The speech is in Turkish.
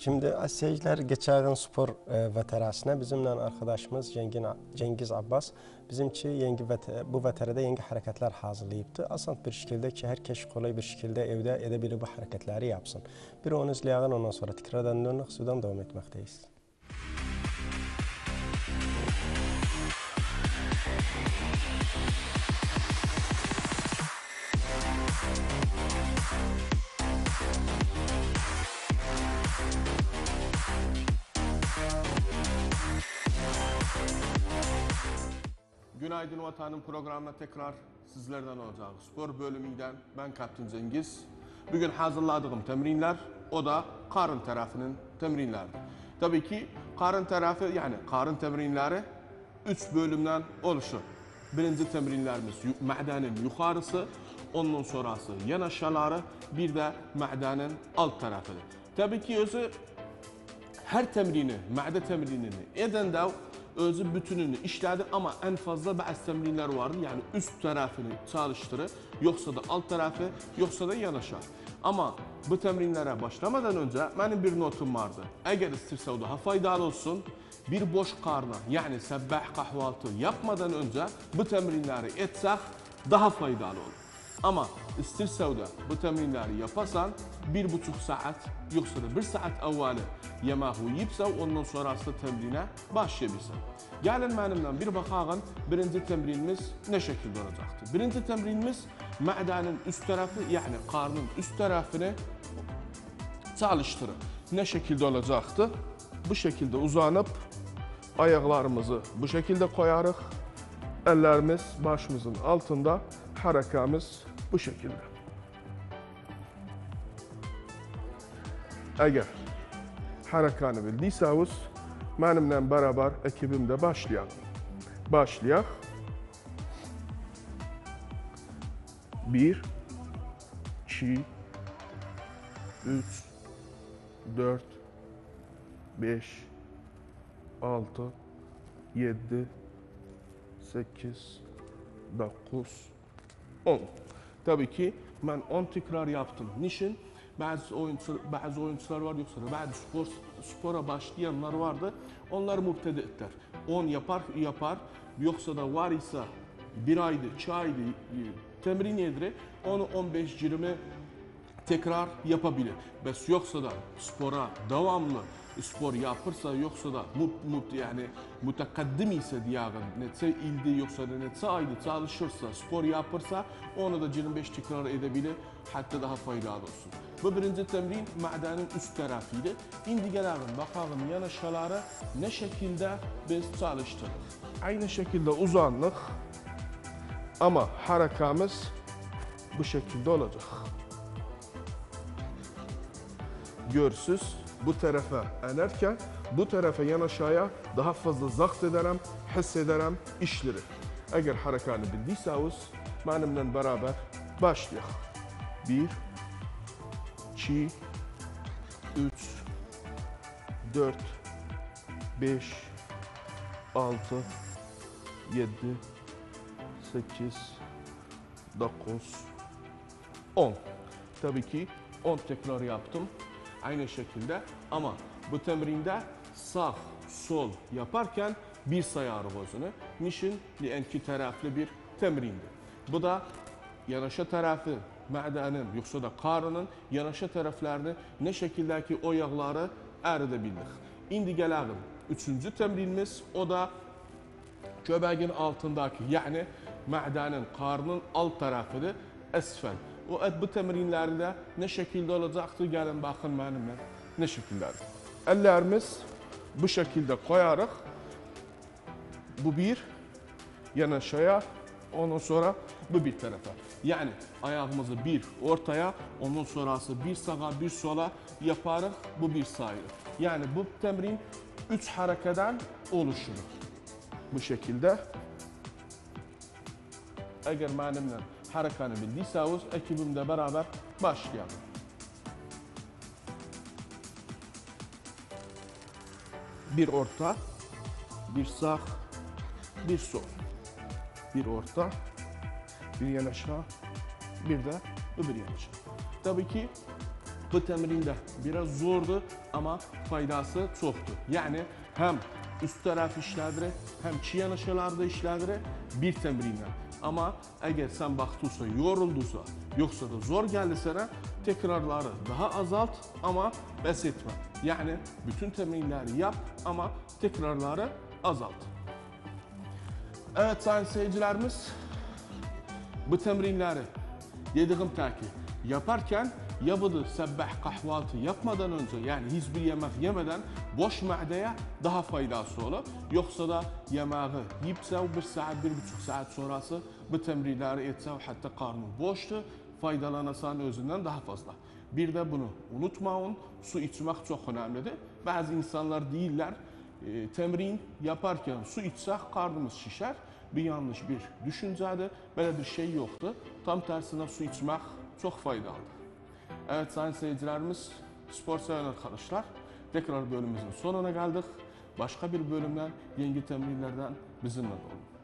Şimdi seyirciler geçen spor veterasına bizimle arkadaşımız Cengiz Abbas bizimki bu veterede yeni hareketler hazırlayıptı. Aslında bir şekilde ki herkes kolay bir şekilde evde edebilir bu hareketleri yapsın. Bir onu izleyelim, ondan sonra tekrardan dönük sudan devam etmekteyiz. Günaydın Vatanım programına tekrar sizlerden olacak. Spor bölümünden ben Kaptan Cengiz. Bugün hazırladığım temrinler o da karın tarafının temrinleri. Tabii ki karın tarafı yani karın temrinleri 3 bölümden oluşur. Birinci temrinlerimiz ma'danın yukarısı, ondan sonrası yan aşağıları, bir de ma'danın alt tarafıdır. Tabii ki özü her temrini, ma'da temrinini eden de özü bütününü işledi ama en fazla bazı temrinler vardı. Yani üst tarafını çalıştırır, yoksa da alt tarafı, yoksa da yan aşağı. Ama bu temrinlere başlamadan önce benim bir notum vardı. Eğer isterse daha faydalı olsun, bir boş karna yani sabah kahvaltı yapmadan önce bu temrinleri etsek daha faydalı olur. Ama isterse de bu temrinleri yaparsan 1,5 saat yoksa da 1 saat evveli yemeği yiyipse ondan sonrası temrine başlayabilirsin. Gelin benimle bir bakalım birinci temrinimiz ne şekilde olacaktır. Birinci temrinimiz ma'danın üst tarafı yani karnın üst tarafını çalıştırır. Ne şekilde olacaktı? Bu şekilde uzanıp ayaklarımızı bu şekilde koyarız. Ellerimiz başımızın altında, harekamız bu şekilde. Eğer harekanı bildiyseniz benimle beraber ekibimde başlayalım. Başlayak. 1, 2, 3, 4, 5, 6, 7, 8, 9, 10. Tabii ki ben 10 tekrar yaptım. Niçin? Bazı oyuncular var yoksa bazı spora başlayanlar vardı. Onlar mübtedi'ler. 10 yapar yoksa da var ise bir ayda, 2 ayda temrin edire onu 15-20 tekrar yapabilir. Bes yoksa da spora devamlı spor yapırsa yoksa da yani mutakaddim ise diyelim netse ilde yoksa da netse ayda çalışırsa spor yapırsa onu da 25 tekrar edebilir hatta daha faydalı olsun. Bu birinci temrin ma'danın üst tarafıydı. Şimdi gelelim bakalım yan aşağılara ne şekilde biz çalıştırdık. Aynı şekilde uzandık ama harekamız bu şekilde olacak. Görürsüz bu tarafa inerken bu tarafa yan aşağıya daha fazla zakt ederim, hissederim işleri. Eğer harekanı bildiyseniz benimle beraber başlayalım. 1, 2, 3, 4, 5, 6, 7, 8, 9, 10. Tabii ki 10 tekrar yaptım. Aynı şekilde ama bu temrinde sağ, sol yaparken bir sayarız özünü. Niçin? İki taraflı bir temrindi. Bu da yanaşa tarafı ma'danın yoksa da karnının yanaşa taraflarını ne şekildeki o yağları eridebildik. Şimdi gelelim. Üçüncü temrinimiz o da göbeğin altındaki yani ma'danın karnının alt tarafıdır esfel. Bu temrinlerde ne şekilde olacaktı? Gelin bakın benimle ne şekilde. Ellerimiz bu şekilde koyarak bu bir yan aşağıya ondan sonra bu bir tarafa. Yani ayağımızı bir ortaya ondan sonrası bir sağa bir sola yaparak bu bir sayı. Yani bu temrin 3 harekeden oluşur. Bu şekilde. Eğer benimle harekanı bildiyseniz ekibimle beraber başlayalım. Bir orta, bir sağ, bir sol. Bir orta, bir yan aşağı, bir de öbür yan aşağı. Tabii ki bu temrinde biraz zordu ama faydası çoktur. Yani hem üst taraf işlədir, hem çiğ yanaşalarda işlədir bir təmrinlə. Ama eğer sen baktıysa, yoruldusa, yoksa da zor geldi sana, tekrarları daha azalt ama pes etme. Yani bütün temelleri yap ama tekrarları azalt. Evet sayın seyircilerimiz, bu temrinleri dediğim taki yaparken ya bunu sabah kahvaltı yapmadan önce, yani hiçbir yemek yemeden boş mədəyə daha faydası olur. Yoksa da yemeği yiyipsə 1 saat, 1,5 saat sonrası bu temrinleri etse hatta karnın boştu, faydalanasan özünden daha fazla. Bir de bunu unutmayın, su içmek çok önemlidir. Bazı insanlar değiller, temrin yaparken su içsek karnımız şişer. Bir yanlış bir düşüncedir, böyle bir şey yoktu. Tam tersine su içmek çok faydalıdır. Evet sayın seyircilerimiz, spor seven arkadaşlar, tekrar bölümümüzün sonuna geldik. Başka bir bölümden, yeni temrinlerden bizimle olun.